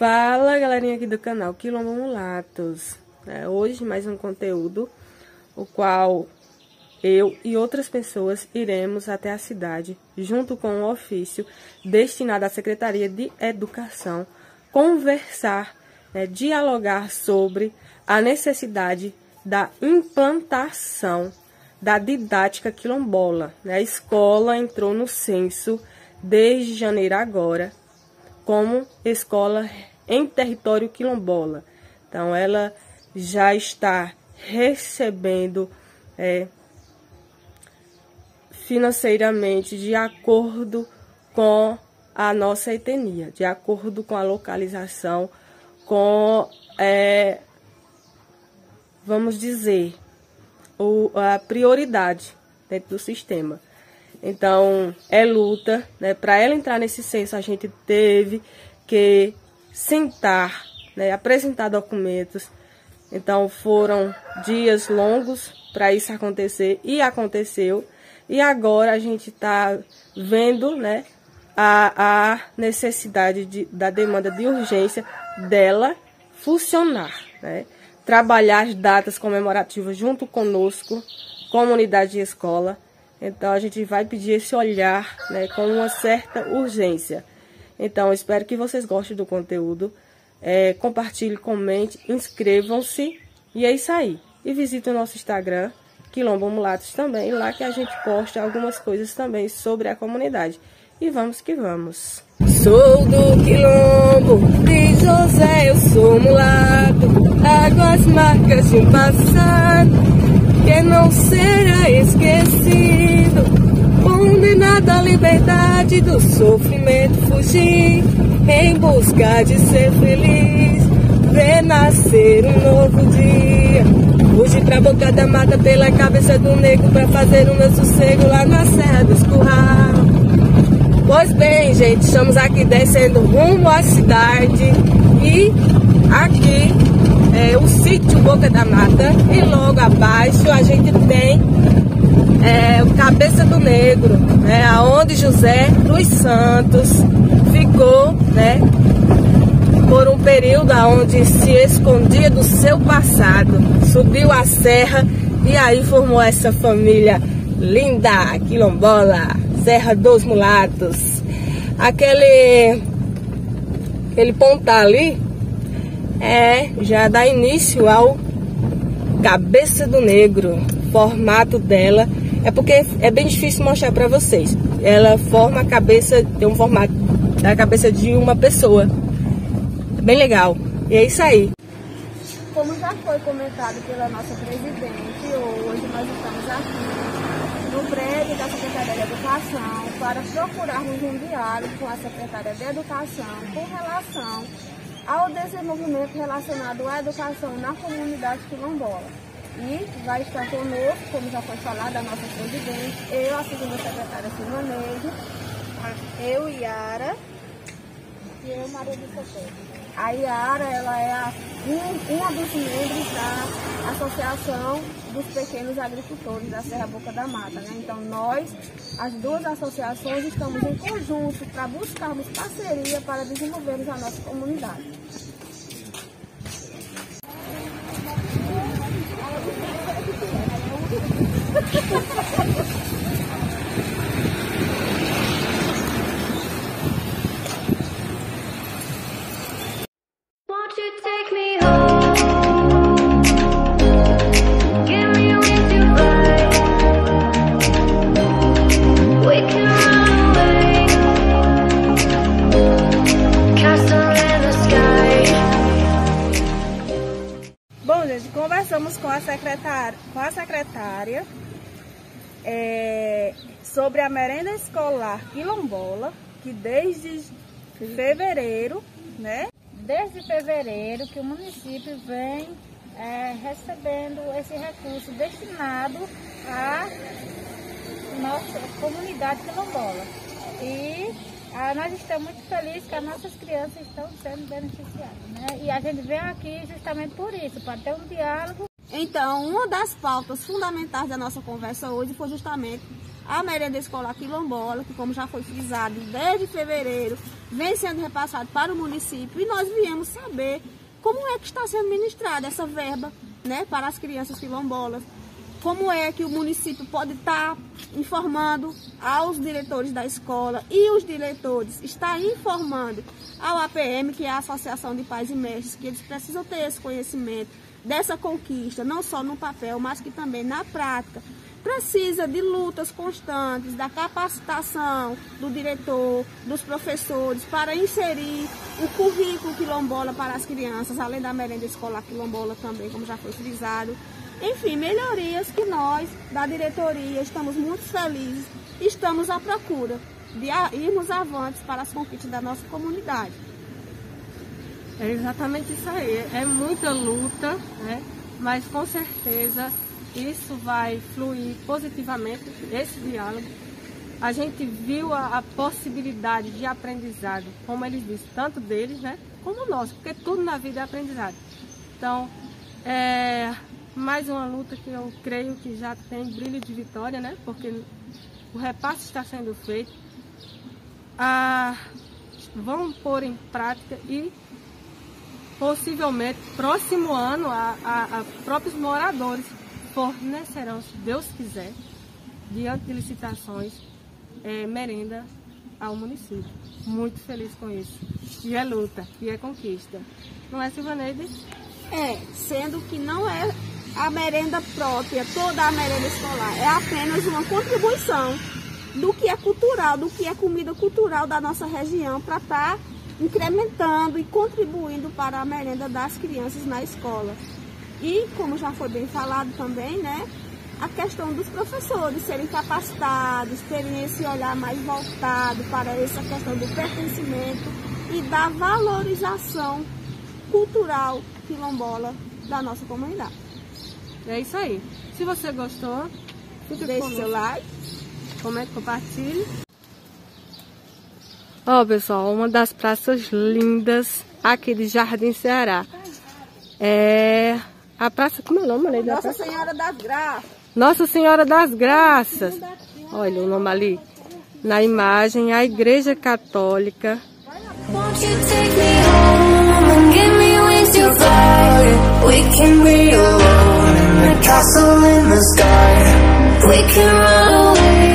Fala, galerinha aqui do canal Quilombo Mulatos. Hoje mais um conteúdo, o qual eu e outras pessoas iremos até a cidade, junto com um ofício destinado à Secretaria de Educação, conversar, dialogar sobre a necessidade da implantação da didática quilombola. A escola entrou no censo desde janeiro agora, como escola em território quilombola. Então, ela já está recebendo financeiramente de acordo com a nossa etnia, de acordo com a localização, com, vamos dizer, a prioridade dentro do sistema. Então, é luta, Para ela entrar nesse censo, a gente teve que sentar, apresentar documentos. Então, foram dias longos para isso acontecer, e aconteceu. E agora a gente está vendo, a necessidade da demanda de urgência dela funcionar, Trabalhar as datas comemorativas junto conosco, comunidade de escola. Então, a gente vai pedir esse olhar, com uma certa urgência. Então, espero que vocês gostem do conteúdo. Compartilhem, comentem, inscrevam-se. E é isso aí. E visitem o nosso Instagram, Quilombo Mulatos também. Lá que a gente posta algumas coisas também sobre a comunidade. E vamos que vamos. Sou do Quilombo de José, eu sou mulato. Águas marcas de um passado que não será esquecido, condenado à liberdade do sofrimento, fugir em busca de ser feliz, ver nascer um novo dia, fugir pra boca da mata pela cabeça do negro pra fazer o meu sossego lá na Serra dos Curral. Pois bem, gente, estamos aqui descendo rumo à cidade e aqui o sítio Boca da Mata, e logo abaixo a gente tem o Cabeça do Negro, aonde José dos Santos ficou, por um período onde se escondia do seu passado, subiu a serra e aí formou essa família linda, quilombola, Serra dos Mulatos. Aquele pontal ali já dá início ao Cabeça do Negro. Formato dela é porque é bem difícil mostrar para vocês. Ela forma a cabeça, tem um formato da cabeça de uma pessoa. É bem legal. E é isso aí. Como já foi comentado pela nossa presidente, hoje nós estamos aqui no prédio da Secretaria de Educação para procurarmos um diálogo com a Secretaria de Educação com relação ao desenvolvimento relacionado à educação na comunidade quilombola. E vai estar conosco, como já foi falado, a nossa presidente, eu, a segunda secretária Silvaneide, eu, Yara, e eu, Maria de Socorro. A Yara, ela é uma dos membros da Associação dos Pequenos Agricultores da Serra Boca da Mata, Então, nós, as duas associações, estamos em conjunto para buscarmos parceria para desenvolvermos a nossa comunidade. Bom, gente, conversamos com a secretária sobre a merenda escolar quilombola, que desde fevereiro, Desde fevereiro que o município vem recebendo esse recurso destinado à nossa comunidade quilombola. E nós estamos muito felizes que as nossas crianças estão sendo beneficiadas, E a gente vem aqui justamente por isso, para ter um diálogo. Então, uma das pautas fundamentais da nossa conversa hoje foi justamente a merenda escolar quilombola, que, como já foi frisado, desde fevereiro vem sendo repassado para o município e nós viemos saber como é que está sendo ministrada essa verba, né, para as crianças quilombolas. Como é que o município pode estar informando aos diretores da escola e os diretores está informando ao APM, que é a Associação de Pais e Mestres, que eles precisam ter esse conhecimento dessa conquista, não só no papel, mas que também na prática. Precisa de lutas constantes, da capacitação do diretor, dos professores, para inserir o currículo quilombola para as crianças, além da merenda escolar quilombola também, como já foi frisado. Enfim, melhorias que nós, da diretoria, estamos muito felizes e estamos à procura de irmos avantes para as conquistas da nossa comunidade. É exatamente isso aí, é muita luta, né? Mas com certeza isso vai fluir positivamente, esse diálogo. A gente viu a possibilidade de aprendizado, como eles dizem, tanto deles, né, como nosso, porque tudo na vida é aprendizado. Então, mais uma luta que eu creio que já tem brilho de vitória, né? Porque o repasse está sendo feito. Vão pôr em prática e possivelmente próximo ano a próprios moradores fornecerão, se Deus quiser, diante de licitações, merenda ao município. Muito feliz com isso. E é luta, e é conquista. Não é, Silvaneide? Sendo que não é a merenda própria, toda a merenda escolar, é apenas uma contribuição do que é cultural, do que é comida cultural da nossa região, para estar incrementando e contribuindo para a merenda das crianças na escola. E, como já foi bem falado também, né, a questão dos professores serem capacitados, terem esse olhar mais voltado para essa questão do pertencimento e da valorização cultural quilombola da nossa comunidade. É isso aí. Se você gostou, deixe seu like, comente, compartilhe. Ó, pessoal, uma das praças lindas aqui de Jardim Ceará é a praça, como é o nome, Neide? Nossa Senhora das Graças. Nossa Senhora das Graças. Olha o nome ali. Na imagem, a Igreja Católica. Won't you take me home and give me wings to fly? We can be alone in the castle in the sky. We can run away.